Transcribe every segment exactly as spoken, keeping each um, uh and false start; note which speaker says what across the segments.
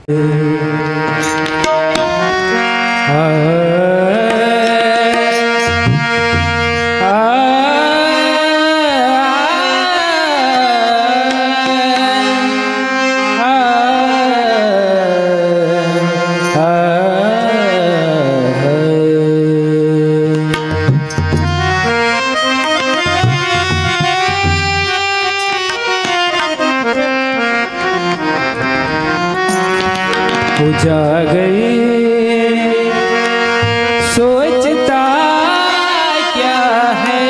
Speaker 1: उजागर सोचता क्या है,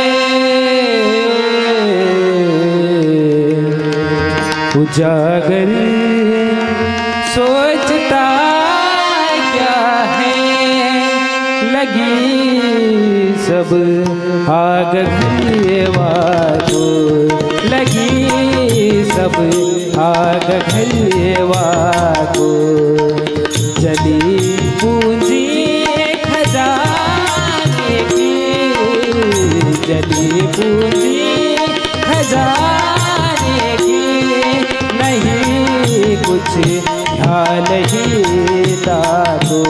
Speaker 1: उजागर सोचता क्या है, लगी सब आग घलवा को, लगी सब आग घलवा को, जली पूंजी खजाने की, जली पूंजी खजाने की, नहीं कुछ ख्याल ही ताको,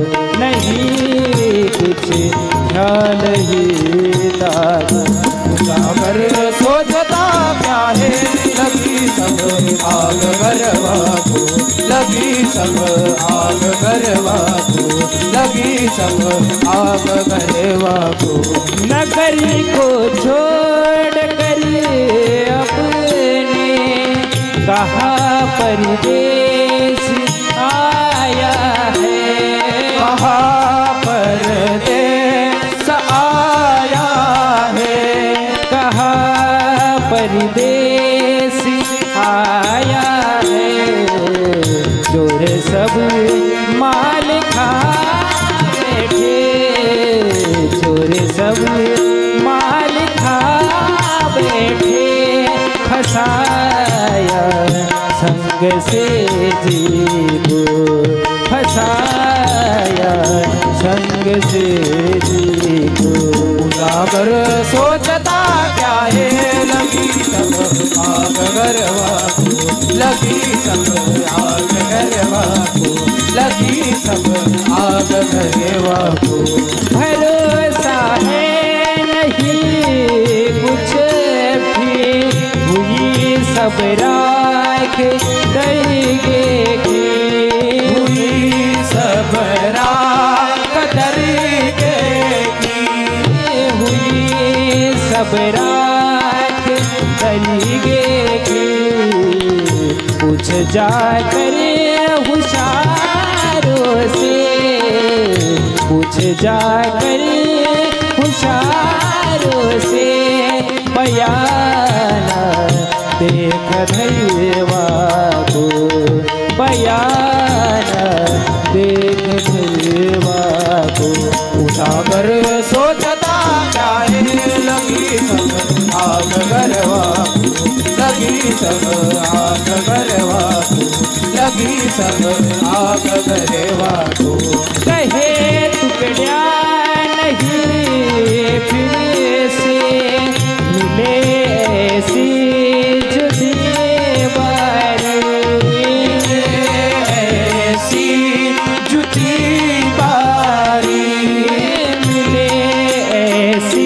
Speaker 1: नहीं कुछ ख्याल ही ताको।
Speaker 2: उजागर सोचता क्या है, लगी सब आग गरवा को, लगी सब आग गरवा को, लगी सब आग गरवा को।
Speaker 1: नगरी को छोड़ कर अपने कहाँ परदेश आया है,
Speaker 2: कहाँ परदेश आया है,
Speaker 1: कहाँ परदेश आया है, चोर सब माल खा बैठे, चोर सब माल खा बैठे, फसाया संग से जी को, फसाया संग से जी को।
Speaker 2: उजागर सोचता क्या है, लगी सब आग गरवा को, लगी सब आग गरवा को, लगी सब आग गरवा को।
Speaker 1: भरोसा है नहीं कुछ भी, हुई सब राख देंगे की,
Speaker 2: हुई सब राख देंगे की,
Speaker 1: हुई सब राख देंगे की। पूछ जा कर होशियारों से, पूछ जा कर होशियारों से, बयाना देख धैर्यवा को, बयाना देख धैर्यवा को।
Speaker 2: उजागर सोचता क्या है, लगी सब आग गरवा को, लगी सब आग गरवा को, लगी सब आग गरवा को।
Speaker 1: कहे टुकड़ा नहीं फिर से मिले ऐसी जुदी बारी,
Speaker 2: ऐसी जुदी बारी,
Speaker 1: मिले ऐसी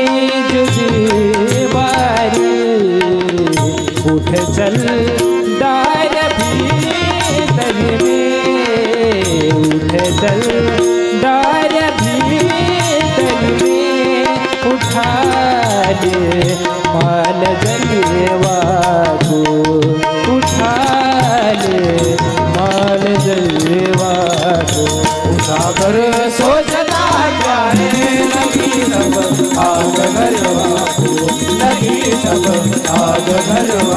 Speaker 1: जुदी बारी। उठ चल दार भीतर में, उठ चल दार भीतर में, उठा ले माल जलवा को, उठा ले माल जलवा को।
Speaker 2: उजागर सोचता क्या है, लगी सब आग गरवा को, लगी सब आग गरवा